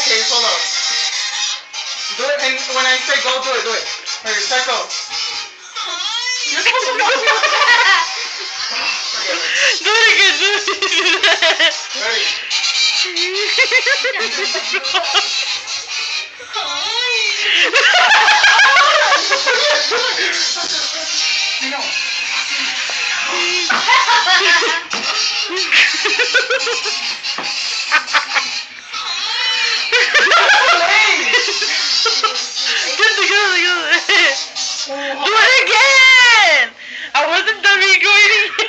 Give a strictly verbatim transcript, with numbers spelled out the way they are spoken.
Okay, hold up. Do it, and when I say go, do it, do it. Ready, set, go. You're supposed to go. Do it again, do it again. Ready. No. Get together, together. Do it again. I wasn't done recording.